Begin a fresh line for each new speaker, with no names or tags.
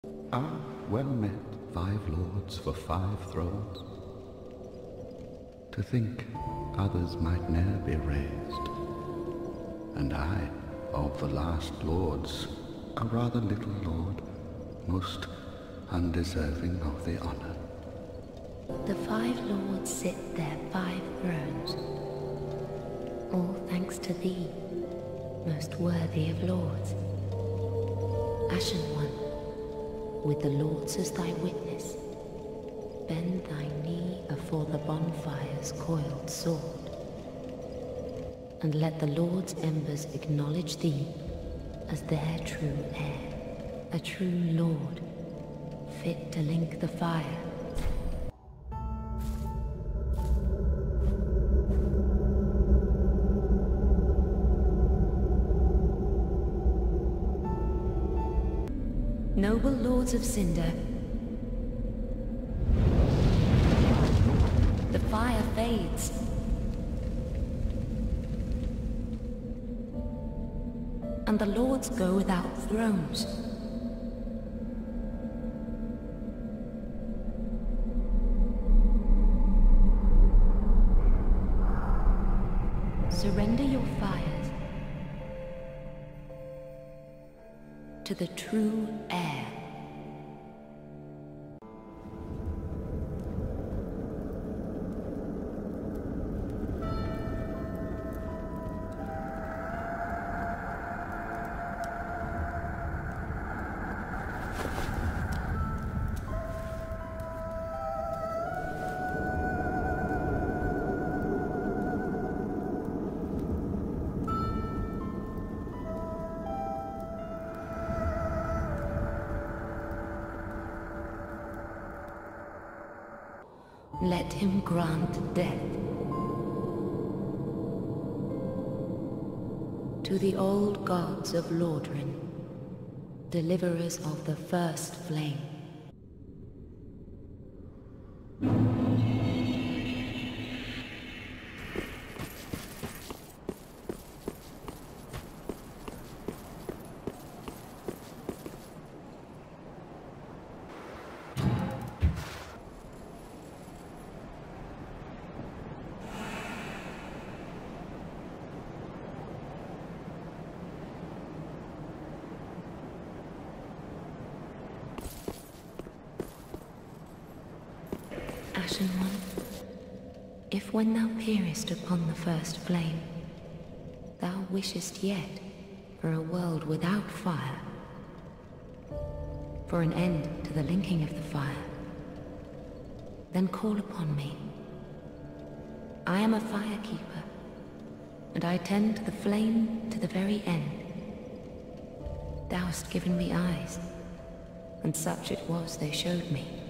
Ah, well met, 5 lords for 5 thrones. To think others might ne'er be raised, and I, of the last lords, a rather little lord, most undeserving of the honor.
The 5 lords sit their 5 thrones, all thanks to thee, most worthy of lords. Ashen One, with the lords as thy witness, bend thy knee afore the bonfire's coiled sword, and let the lords' embers acknowledge thee as their true heir, a true lord, fit to link the fire. Noble lords of Cinder, the fire fades. And the lords go without thrones. Surrender your fires to the true heir. Let him grant death to the old gods of Lordran, deliverers of the first flame. Ashen One, if when thou peerest upon the first flame, thou wishest yet for a world without fire, for an end to the linking of the fire, then call upon me. I am a firekeeper, and I tend the flame to the very end. Thou hast given me eyes, and such it was they showed me.